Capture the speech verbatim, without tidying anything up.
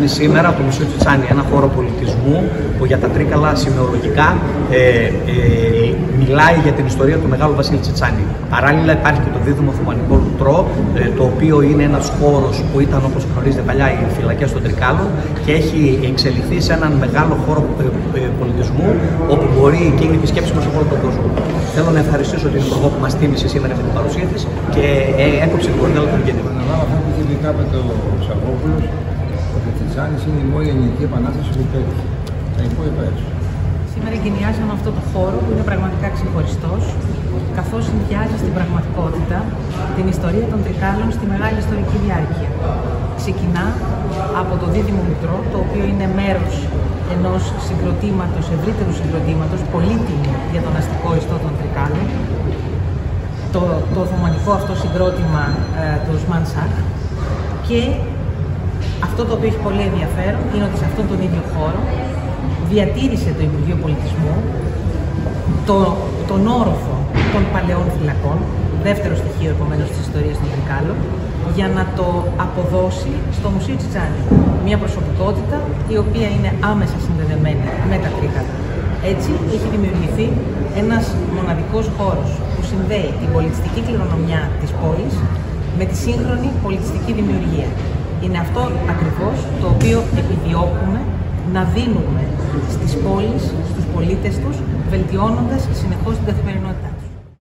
Σήμερα το Μουσείο Τσιτσάνι, ένα χώρο πολιτισμού που για τα Τρίκαλα σημεολογικά ε, ε, μιλάει για την ιστορία του Μεγάλου Βασίλη Τσιτσάνι. Παράλληλα υπάρχει και το δίδυμο Οθωμανικό Λουτρό, ε, το οποίο είναι ένας χώρος που ήταν, όπως γνωρίζετε παλιά, οι φυλακές των Τρικάλων και έχει εξελιχθεί σε έναν μεγάλο χώρο ε, ε, πολιτισμού όπου μπορεί και είναι επισκέψιμος σε όλο τον κόσμο. Θέλω να ευχαριστήσω την Υπουργό που μας τίμησε σήμερα με την παρουσία της και ε, έκοψε την κορδέλα του γενικού. Αναλάβω αυτό που είχε πει το Σαββόπουλος, ότι η Τσιτσάνης είναι η μόνη ελληνική επανάσταση που πέτυχε. Τα υπόλοιπα έξω. Σήμερα εγκαινιάζαμε αυτό το χώρο που είναι πραγματικά ξεχωριστός, καθώς συνδυάζει στην πραγματικότητα την ιστορία των Τρικάλων στη μεγάλη ιστορική διάρκεια. Ξεκινά από το δίδυμο Μητρό, το οποίο είναι μέρος ενός συγκροτήματος, ευρύτερου συγκροτήματος, πολύτιμου για τον αστικό ιστό των Τρικάλων, το, το Οθωμανικό αυτό συγκρότημα, ε, το Οσμάν Σαχ, και αυτό το οποίο έχει πολύ ενδιαφέρον είναι ότι σε αυτόν τον ίδιο χώρο διατήρησε το Υπουργείο Πολιτισμού το, τον όροφο των παλαιών φυλακών, δεύτερο στοιχείο επομένως της ιστορίας των Τρικάλων, για να το αποδώσει στο Μουσείο Τσιτσάνι. Μια προσωπικότητα η οποία είναι άμεσα συνδεδεμένη με τα Τρίκαλα. Έτσι έχει δημιουργηθεί ένας μοναδικός χώρος που συνδέει την πολιτιστική κληρονομιά της πόλης με τη σύγχρονη πολιτιστική δημιουργία. Είναι αυτό ακριβώς το οποίο επιδιώκουμε να δίνουμε στις πόλεις, στους πολίτες τους, βελτιώνοντας συνεχώς την καθημερινότητα.